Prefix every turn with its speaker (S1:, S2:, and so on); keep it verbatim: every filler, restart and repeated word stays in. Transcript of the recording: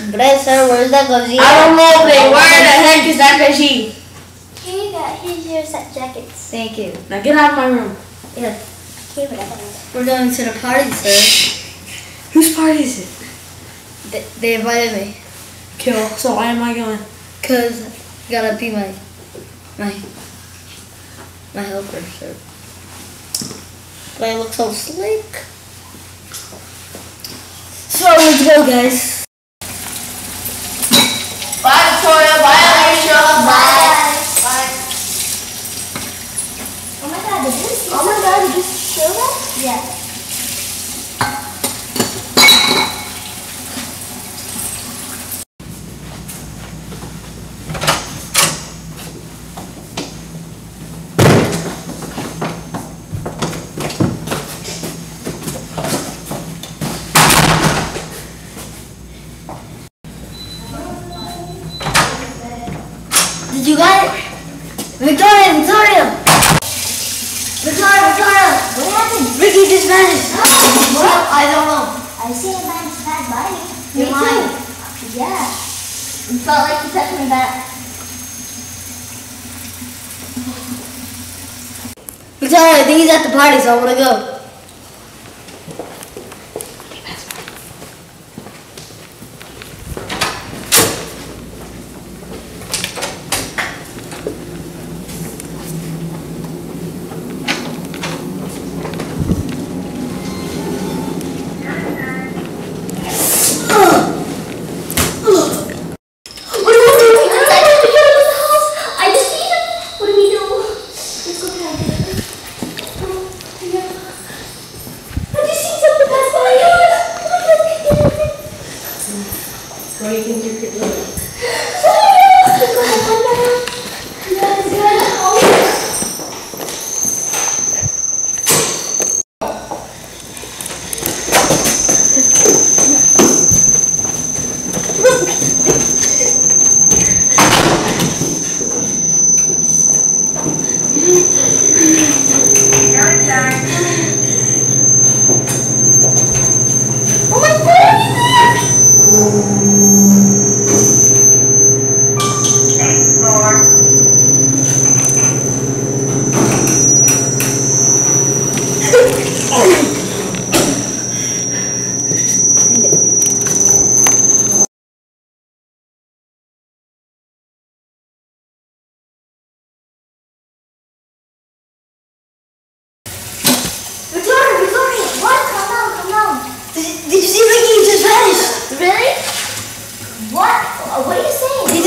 S1: Bless her. Where's that cosita?
S2: I don't know, babe. Where the heck is that cosita?
S3: Here you go. Here's your set jackets.
S1: Thank you.
S2: Now get out of my room.
S1: Yeah.
S3: Keep it up.
S1: We're going to the party, sir.
S2: Whose party is it?
S1: They, they invited me.
S2: Kill. So why am I going?
S1: Cause I gotta be my my my helper, sir. But I look so slick. So let's go, guys.
S2: Bye, Victoria. Bye, Alicia.
S3: Bye. Bye. Oh my god, did this? Oh my god, did this show that? Yeah.
S1: Did you got it? Victoria, Victoria! Victoria, Victoria!
S3: What happened?
S1: Ricky just vanished.
S3: What?
S1: I don't know.
S3: I seen a man's bad body.
S1: You're lying.
S3: Yeah. It felt like he touched me back.
S1: Victoria, I think he's at the party, so I wanna go.
S2: What do you think you could do?
S3: Oh my god! Victoria, Victoria, what? Calm down, calm down.
S1: Did, did you see Ricky just vanished?
S3: Really? What? What are you saying?
S1: He